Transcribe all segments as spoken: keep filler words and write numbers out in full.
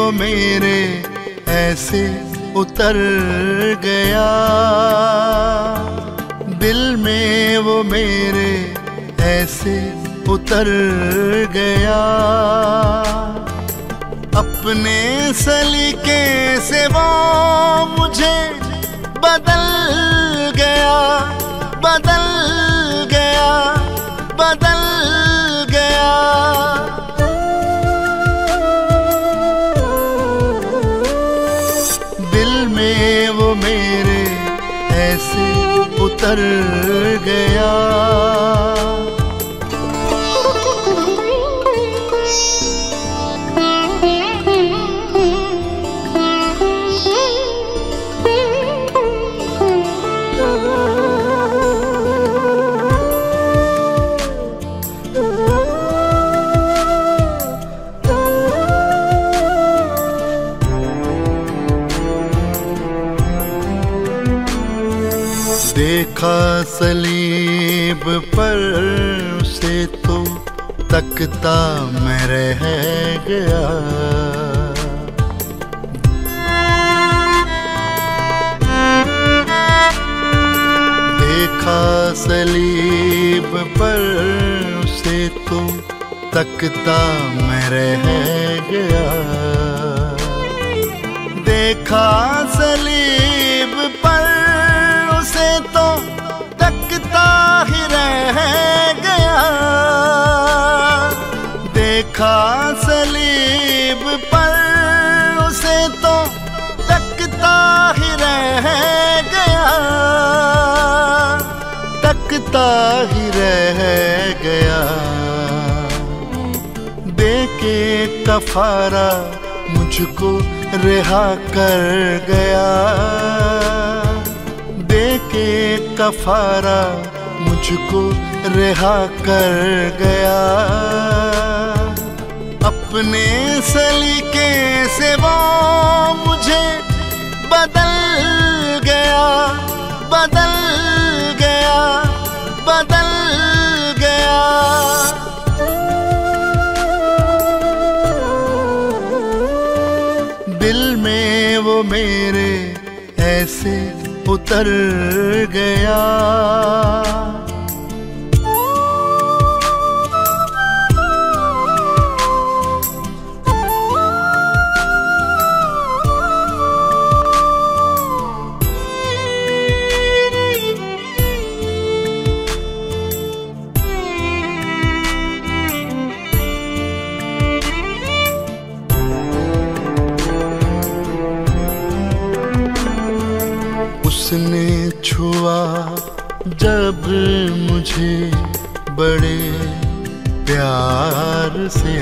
वो मेरे ऐसे उतर गया, दिल में वो मेरे ऐसे उतर गया। अपने सलीके से वो मुझे बदल गया, बदल गया, बदल गया। दिल में वो मेरे ऐसे उतर गया। देखा सलीब पर उसे तो तकता मैं रह गया। देखा सलीब पर उसे तो तकता मैं रह गया। देखा सलीब पर उसे तो तकता ही रह गया। देखा सलीब पर उसे तो तकता ही रह गया, तकता ही रह गया। देके कफारा मुझको रिहा कर गया, देके कफारा मुझको रिहा कर गया। अपने सलीके से वो मुझे बदल गया, बदल गया, बदल गया। दिल में वो मेरे ऐसे उतर गया। उसने छुआ जब मुझे बड़े प्यार से,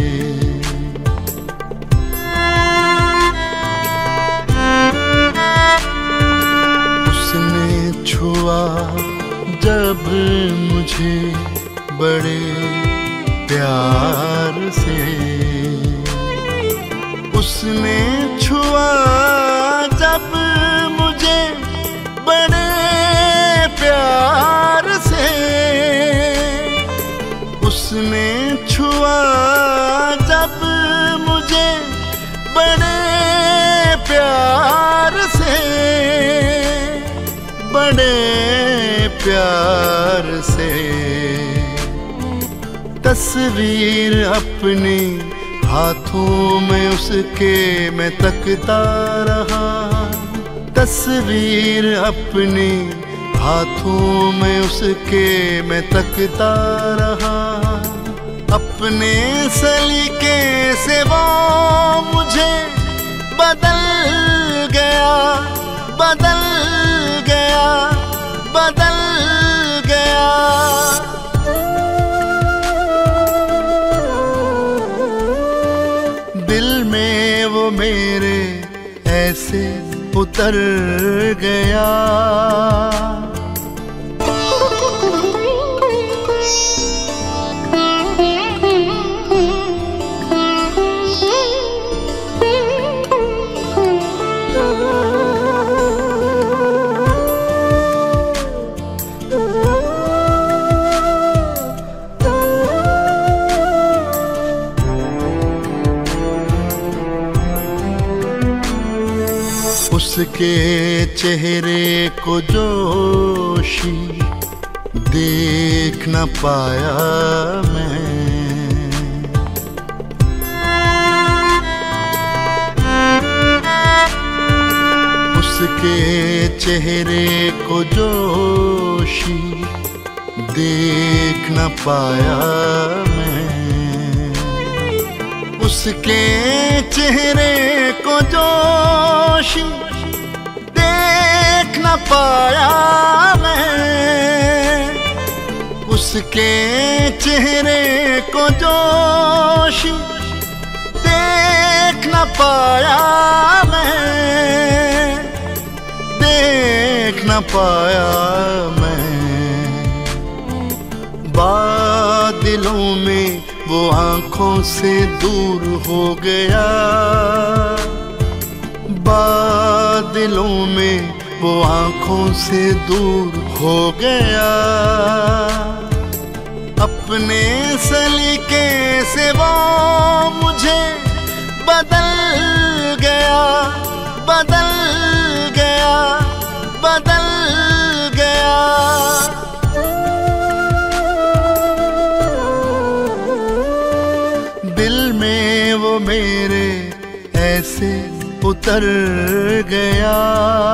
उसने छुआ जब मुझे बड़े प्यार से, उसने छुआ जब मुझे बड़े प्यार से, उसने छुआ जब मुझे बड़े प्यार से, बड़े प्यार से। तस्वीर अपनी हाथों में उसके मैं तकता रहा, तस्वीर अपनी हाथों में उसके मैं तकता रहा। अपने सलीके से वो मुझे बदल गया, बदल गया, बदल गया। दिल में वो मेरे ऐसे उतर गया। उसके चेहरे को जोशी देख न पाया मैं। उसके चेहरे को जोशी देख न पाया मैं। उसके चेहरे को जोशी देख न पाया मैं। उसके चेहरे को जोशी देख न पाया मैं। देख न पाया मैं। बादलों में वो आंखों से दूर हो गया। बादलों में वो आंखों से दूर हो गया। अपने सलीके से वो मुझे बदल गया, बदल गया, बदल गया। दिल में वो मेरे ऐसे उतर गया।